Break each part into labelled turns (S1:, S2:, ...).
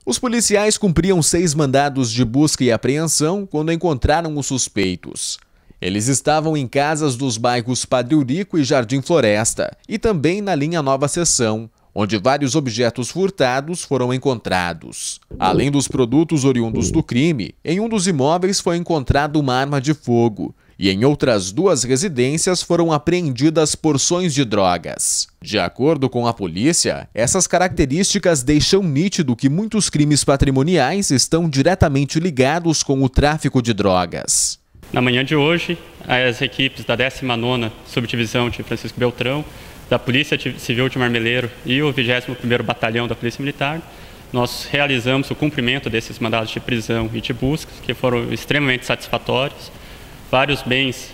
S1: Os policiais cumpriam 6 mandados de busca e apreensão quando encontraram os suspeitos. Eles estavam em casas dos bairros Padre Eurico e Jardim Floresta e também na linha Nova Seção, onde vários objetos furtados foram encontrados. Além dos produtos oriundos do crime, em um dos imóveis foi encontrada uma arma de fogo e em outras 2 residências foram apreendidas porções de drogas. De acordo com a polícia, essas características deixam nítido que muitos crimes patrimoniais estão diretamente ligados com o tráfico de drogas.
S2: Na manhã de hoje, as equipes da 19ª Subdivisão de Francisco Beltrão, da Polícia Civil de Marmeleiro e o 21º Batalhão da Polícia Militar, nós realizamos o cumprimento desses mandados de prisão e de busca, que foram extremamente satisfatórios. Vários bens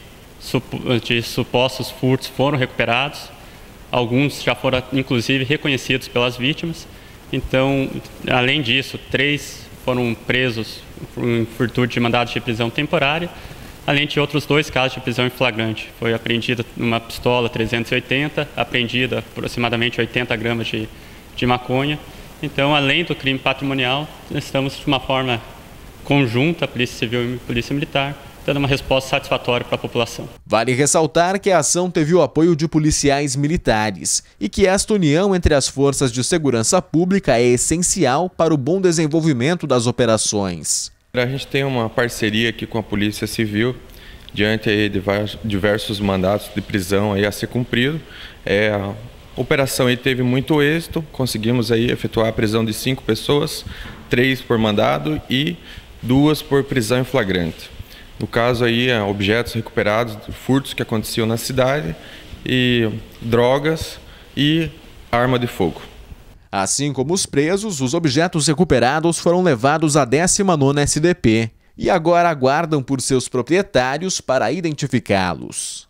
S2: de supostos furtos foram recuperados, alguns já foram inclusive reconhecidos pelas vítimas. Então, além disso, 3 foram presos em virtude de mandados de prisão temporária, além de outros 2 casos de prisão em flagrante. Foi apreendida uma pistola 380, apreendida aproximadamente 80 gramas de maconha. Então, além do crime patrimonial, estamos de uma forma conjunta, a Polícia Civil e a Polícia Militar, dando uma resposta satisfatória para a população.
S1: Vale ressaltar que a ação teve o apoio de policiais militares e que esta união entre as forças de segurança pública é essencial para o bom desenvolvimento das operações.
S3: A gente tem uma parceria aqui com a Polícia Civil, diante aí de diversos mandatos de prisão aí a ser cumprido. A operação aí teve muito êxito, conseguimos aí efetuar a prisão de 5 pessoas, 3 por mandado e 2 por prisão em flagrante. No caso aí, objetos recuperados, furtos que aconteciam na cidade, e drogas e arma de fogo.
S1: Assim como os presos, os objetos recuperados foram levados à 19ª SDP e agora aguardam por seus proprietários para identificá-los.